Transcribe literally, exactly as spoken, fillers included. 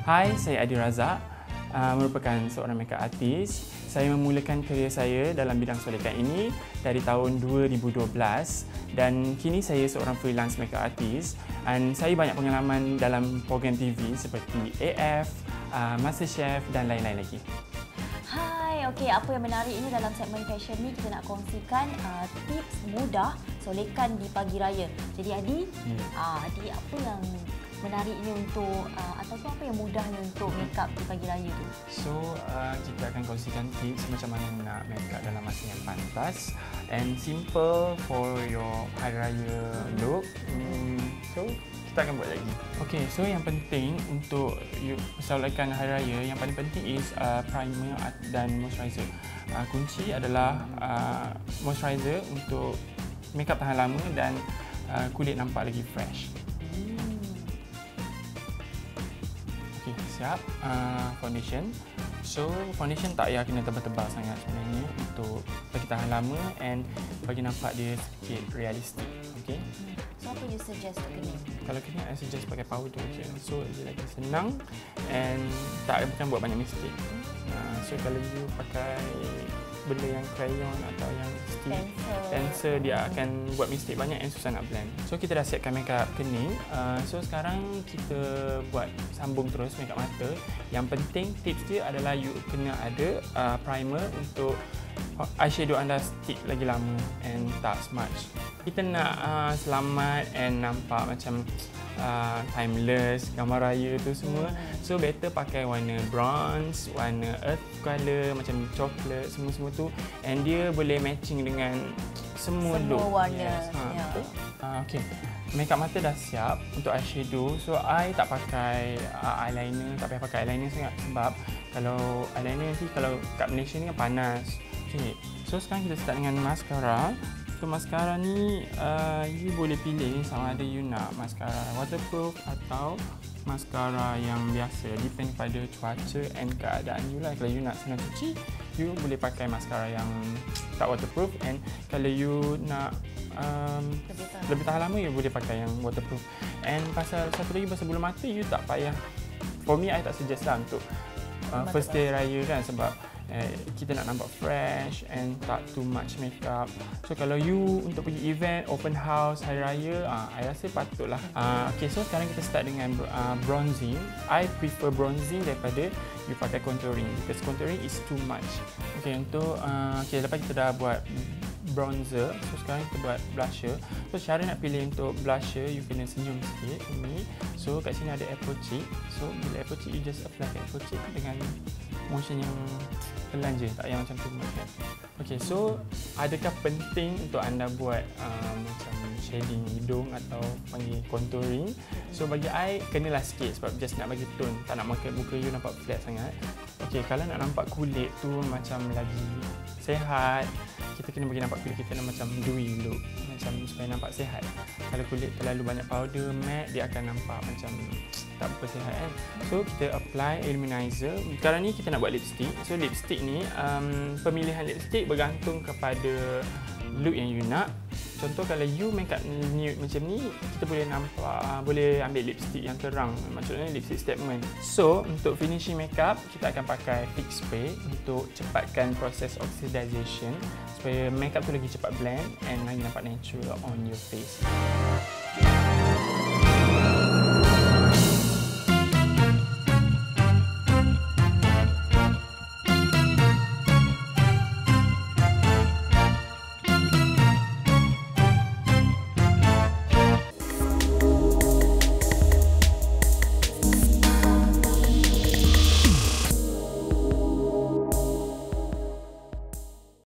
Hai, saya Adi Razak, uh, merupakan seorang makeup artist. Saya memulakan kerjaya saya dalam bidang solekan ini dari tahun dua ribu dua belas dan kini saya seorang freelance makeup artist dan saya banyak pengalaman dalam program T V seperti A F, uh, MasterChef dan lain-lain lagi. Hai, okey, apa yang menarik ini dalam segmen fashion ni kita nak kongsikan uh, tips mudah solekan di pagi raya. Jadi Adi, yeah. uh, Adi apa yang menariknya untuk uh, ataupun apa yang mudahnya untuk make up di pagi raya tu? So, uh, kita akan kongsikan tips macam mana nak make up dalam masa yang pantas and simple for your hari raya look. Hmm, so, kita akan buat lagi. Okay, so yang penting untuk you solekan hari raya, yang paling penting is uh, primer dan moisturizer. Uh, kunci adalah uh, moisturizer untuk make up tahan lama dan uh, kulit nampak lagi fresh. Okay, siap. Uh, foundation. So, foundation tak payah kena tebal-tebal sangat sebenarnya untuk bagi tahan lama and bagi nampak dia sikit realistik. Okay. So, apa you suggest to kena? Kalau kena, I suggest pakai powder je. So, dia lagi senang and tak bukan buat banyak mistake. Uh, so, kalau you pakai benda yang crayon atau yang stick, pencil, dia akan buat mistake banyak and susah nak blend. So, kita dah siapkan makeup kening. Uh, so, sekarang kita buat sambung terus makeup mata. Yang penting tips dia adalah you kena ada uh, primer untuk eyeshadow anda stick lagi lama and tak smudge. Kita nak uh, selamat and nampak macam uh, timeless, gambar raya tu semua. So better pakai warna bronze, warna earth color, macam coklat, semua-semua tu. And dia boleh matching dengan semua, semua look. warna. Yes. Ha, ya. uh, okay. Makeup mata dah siap untuk eyeshadow. So I tak pakai uh, eyeliner, tak payah pakai eyeliner sangat sebab kalau eyeliner nanti kalau kat Malaysia ni kan panas. Okay. So sekarang kita start dengan mascara. So mascara ni uh, you boleh pilih sama ada you nak mascara waterproof atau mascara yang biasa, depend pada cuaca and keadaan you lah. Kalau you nak senang cuci, you boleh pakai mascara yang tak waterproof, and kalau you nak um, lebih, tahan. lebih tahan lama, you boleh pakai yang waterproof. And pasal satu lagi, pasal bulu mata, you tak payah, for me I tak suggest lah untuk uh, first day raya kan, sebab Eh, kita nak nampak fresh and tak too much makeup. So kalau you untuk pergi event, open house, hari raya, ah, I rasa patutlah. Ah, okay, so sekarang kita start dengan uh, bronzing. I prefer bronzing daripada you pakai contouring because contouring is too much. Okay, untuk uh, okay, lepas kita dah buat bronzer, so sekarang kita buat blusher. So cara nak pilih untuk blusher, you kena senyum sikit ini. So kat sini ada apple cheek. So bila apple cheek, you just apply apple cheek dengan motion yang pelan je, tak payah macam tu kan. Okay, so adakah penting untuk anda buat uh, macam shading hidung atau panggil contouring? So bagi I, kenalah sikit sebab just nak bagi tone, tak nak makan muka you nampak flat sangat. Okay, kalau nak nampak kulit tu macam lagi sehat, kita kena bagi nampak kulit kita macam dewy look, macam supaya nampak sihat. Kalau kulit terlalu banyak powder, matte, dia akan nampak macam tak berapa sihat kan. So kita apply illuminizer. Sekarang ni kita nak buat lipstick. So lipstick ni um, pemilihan lipstick bergantung kepada look yang you nak. Contoh kalau you make up nude macam ni, kita boleh nampak, uh, boleh ambil lipstick yang terang, maksudnya lipstick statement. So untuk finishing makeup, kita akan pakai fix spray untuk cepatkan proses oxidization supaya makeup tu lagi cepat blend and lagi nampak natural on your face.